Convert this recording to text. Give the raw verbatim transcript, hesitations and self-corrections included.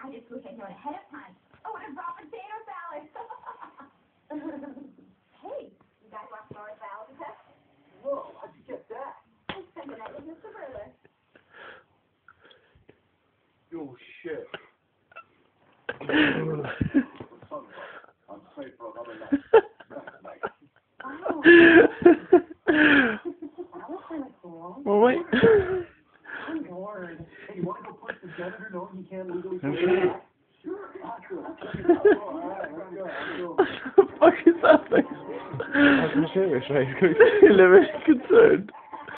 I just wish I'd known ahead of time. I would have brought potato salad. Hey, you guys want Florida biology test? Whoa, how'd you get that? I spent the night with Mister Burler. Oh, shit. I'm safe for another night. Oh. That was kind of cool. Well, wait. I'm bored. Hey, you want to go push the janitor knowing he can't legally push Okay. it back? Sure. Oh, all right, let's go. Let's go. What the fuck is happening? I can hear his face. He's really concerned.